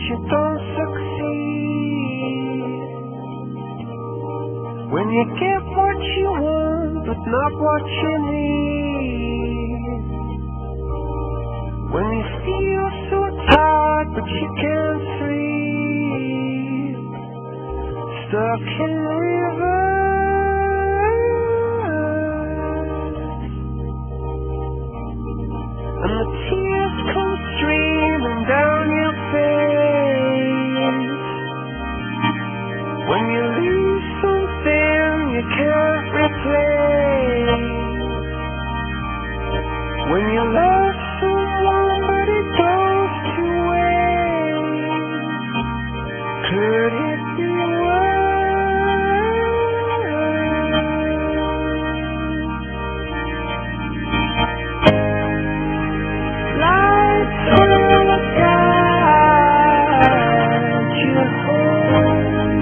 you don't succeed. When you get what you want, but not what you need. When you feel so tired, but you can't sleep. Stuck in reverse, and the tears come streaming down your face. When you lose something you can't replace. When you love someone but it goes to waste. Could it be worse? Lights will guide you home.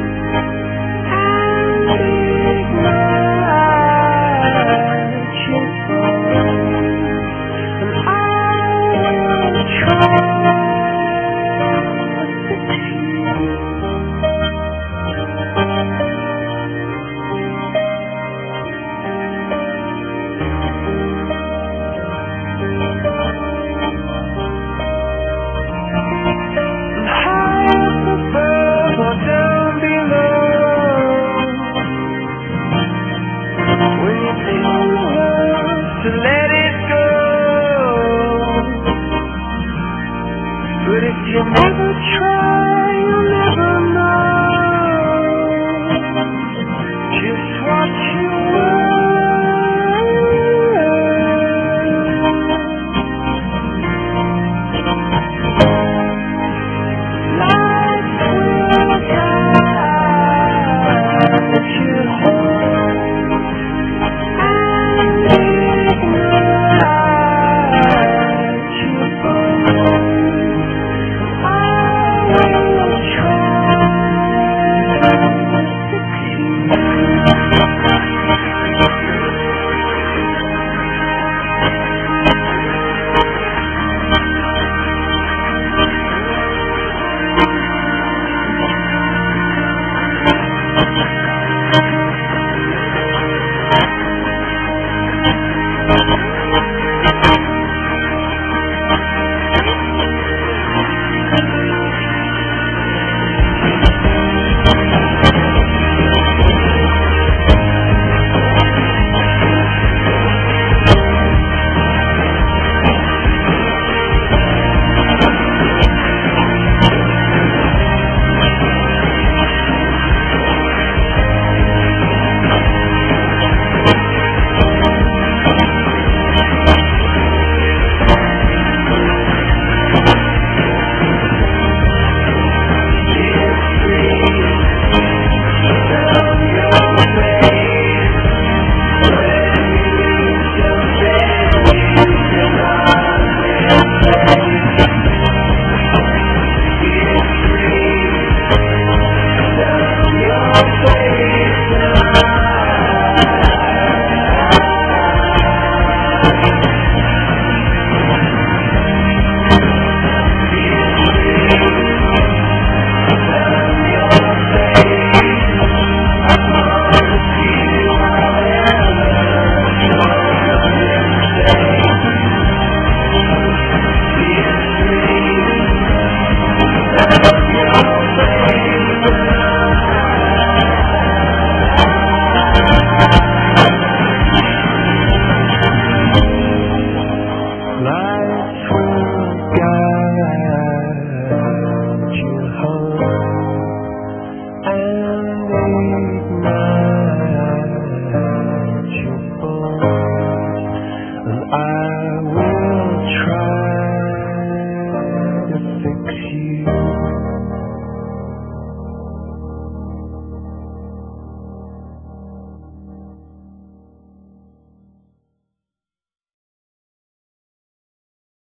To let it go, but if you never try